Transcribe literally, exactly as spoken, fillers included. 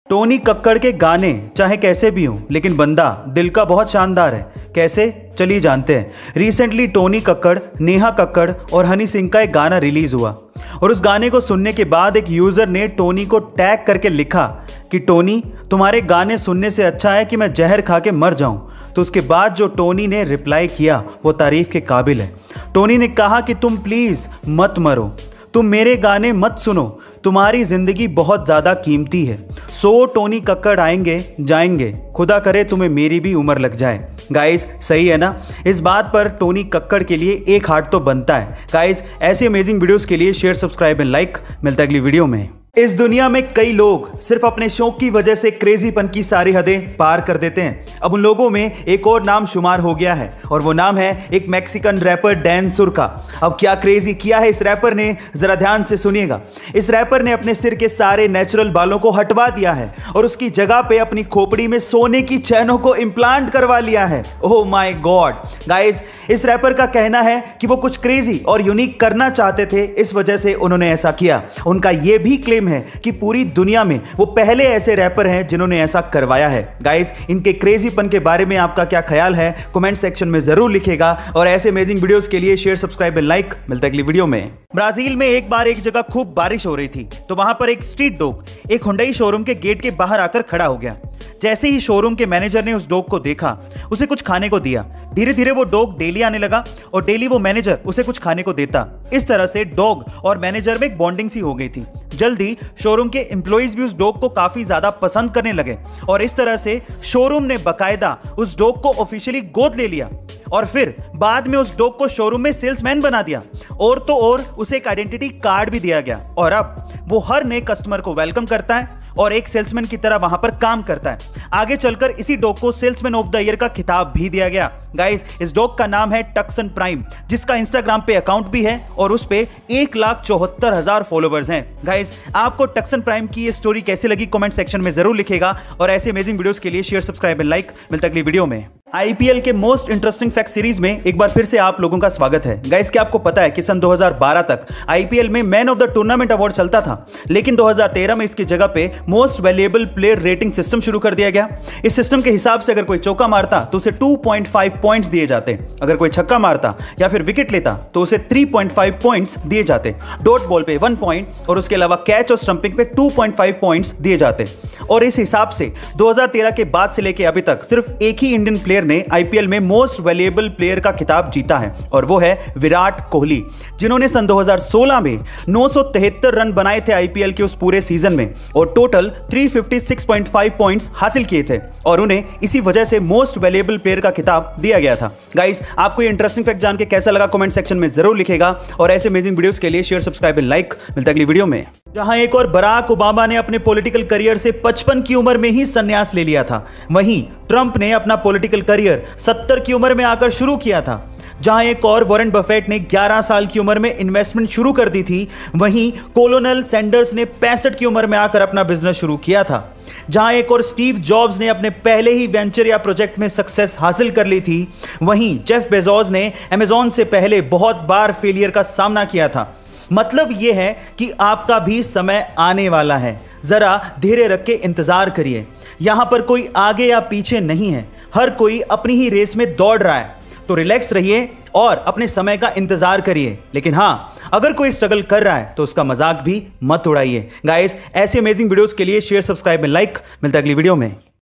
Tony Kakkar के गाने चाहे कैसे भी हों, लेकिन बंदा दिल का बहुत शानदार है। कैसे, चलिए जानते हैं। रिसेंटली टोनी कक्कड़, नेहा कक्कड़ और हनी सिंह का एक गाना रिलीज हुआ और उस गाने को सुनने के बाद एक यूजर ने टोनी को टैग करके लिखा कि टोनी, तुम्हारे गाने सुनने से अच्छा है कि मैं जहर खा के मर जाऊं। तो उसके बाद जो टोनी ने रिप्लाई किया वो तारीफ के काबिल है। टोनी ने कहा कि तुम प्लीज मत मरो, तुम मेरे गाने मत सुनो, तुम्हारी जिंदगी बहुत ज़्यादा कीमती है। सो टोनी कक्कड़ आएंगे जाएंगे, खुदा करे तुम्हें मेरी भी उम्र लग जाए। गाइस, सही है ना? इस बात पर टोनी कक्कड़ के लिए एक हार्ट तो बनता है। गाइस, ऐसे अमेजिंग वीडियोस के लिए शेयर, सब्सक्राइब एंड लाइक। मिलता है अगली वीडियो में। इस दुनिया में कई लोग सिर्फ अपने शौक की वजह से क्रेजीपन की सारी हदें पार कर देते हैं। अब उन लोगों में एक और नाम शुमार हो गया है और वो नाम है एक मैक्सिकन रैपर डैन सुर का। अब क्या क्रेजी किया है इस रैपर ने, जरा ध्यान से सुनिएगा। इस रैपर ने अपने सिर के सारे नेचुरल बालों को हटवा दिया है और उसकी जगह पे अपनी खोपड़ी में सोने की चैनों को इम्प्लांट करवा लिया है। ओह माय गॉड गाइस, इस रैपर का कहना है कि वो कुछ क्रेजी और यूनिक करना चाहते थे, इस वजह से उन्होंने ऐसा किया। उनका यह भी क्लेम है कि पूरी दुनिया में वो पहले ऐसे रैपर हैं जिन्होंने ऐसा करवाया है। गाइस, इनके क्रेजीपन के बारे में आपका क्या ख्याल है, कमेंट सेक्शन में जरूर लिखिएगा और ऐसे अमेजिंग वीडियोस के लिए शेयर, सब्सक्राइब एंड लाइक। मिलता है अगली वीडियो में। ब्राजील में एक बार एक जगह खूब बारिश हो रही थी तो वहां पर एक स्ट्रीट डॉग एक हुंडई शोरूम के गेट के बाहर आकर खड़ा हो गया। जैसे ही शोरूम के मैनेजर ने उस डॉग को देखा, उसे कुछ खाने को दिया। धीरे धीरे वो डॉग डेली आने लगा और डेली वो मैनेजर उसे कुछ खाने को देता। इस तरह से डॉग और मैनेजर में एक बॉन्डिंग सी हो गई थी। जल्दी शोरूम के एम्प्लॉइज भी उस डॉग को काफी ज्यादा पसंद करने लगे और इस तरह से शोरूम ने बकायदा उस डॉग को ऑफिशियली गोद ले लिया और फिर बाद में उस डॉग को शोरूम में सेल्समैन बना दिया और तो और उसे एक आइडेंटिटी कार्ड भी दिया गया और अब वो हर नए कस्टमर को वेलकम करता है और एक सेल्समैन की तरह वहां पर काम करता है। आगे चलकर इसी डॉग को सेल्समैन ऑफ द ईयर का खिताब भी दिया गया। गाइस, इस डॉग का नाम है टक्सन प्राइम, जिसका इंस्टाग्राम पे अकाउंट भी है और उस पे एक लाख चौहत्तर हजार फॉलोवर्स हैं। गाइस, आपको टक्सन प्राइम की ये स्टोरी कैसी लगी कमेंट सेक्शन में जरूर लिखेगा और ऐसे अमेजिंग वीडियोस के लिए शेयर, सब्सक्राइब एंड लाइक। मिलता है अगली वीडियो में। आईपीएल के मोस्ट इंटरेस्टिंग फैक्ट सीरीज में एक बार फिर से आप लोगों का स्वागत है। गाइस, क्या आपको पता है कि सन दो हज़ार बारह तक आईपीएल में man of the tournament award चलता था, लेकिन दो हज़ार तेरह में इसकी जगह पे most valuable player rating system शुरू कर दिया गया। इस सिस्टम के हिसाब से अगर कोई चौका मारता तो उसे टू पॉइंट फाइव पॉइंट्स दिए जाते, अगर कोई छक्का मारता या फिर विकेट लेता तो उसे थ्री पॉइंट फाइव पॉइंट्स दिए जाते, डॉट बॉल पे वन पॉइंट और उसके अलावा कैच और स्टंपिंग पे टू पॉइंट फाइव पॉइंट्स दिए जाते। और इस हिसाब से दो हज़ार तेरह के बाद से लेके अभी तक सिर्फ एक ही इंडियन प्लेयर ने आईपीएल में मोस्ट वैल्यूएबल प्लेयर का खिताब जीता है और वो है विराट कोहली, जिन्होंने सन दो हज़ार सोलह में नौ सौ तिहत्तर रन बनाए थे आईपीएल के उस पूरे सीजन में और टोटल तीन सौ छप्पन पॉइंट फाइव पॉइंट्स हासिल किए थे और उन्हें इसी वजह से मोस्ट वैल्यूएबल प्लेयर का खिताब दिया गया था। गाइस, आपको ये इंटरेस्टिंग फैक्ट जान के कैसा लगा कमेंट सेक्शन में जरूर लिखेगा और ऐसे अमेजिंग वीडियोस के लिए शेयर, सब्सक्राइब एंड लाइक। मिलता है अगली वीडियो में। जहां एक और बराक ओबामा ने अपने पॉलिटिकल करियर से पचपन की उम्र में ही संन्यास ले लिया था, वहीं ट्रंप ने अपना पॉलिटिकल करियर सत्तर की उम्र में आकर शुरू किया था। जहां एक और वॉरेन बफेट ने ग्यारह साल की उम्र में इन्वेस्टमेंट शुरू कर दी थी, वहीं कोलोनेल सैंडर्स ने पैंसठ की उम्र में आकर अपना बिजनेस शुरू किया था। जहां एक और स्टीव जॉब्स ने अपने पहले ही वेंचर या प्रोजेक्ट में सक्सेस हासिल कर ली थी, वहीं जेफ बेजोस ने अमेज़न से पहले बहुत बार फेलियर का सामना किया था। मतलब यह है कि आपका भी समय आने वाला है, जरा धीरे रख के इंतजार करिए। यहां पर कोई आगे या पीछे नहीं है, हर कोई अपनी ही रेस में दौड़ रहा है, तो रिलैक्स रहिए और अपने समय का इंतजार करिए। लेकिन हां, अगर कोई स्ट्रगल कर रहा है तो उसका मजाक भी मत उड़ाइए। गाइस, ऐसे अमेजिंग वीडियोस के लिए शेयर, सब्सक्राइब एंड लाइक। मिलता है अगली वीडियो में।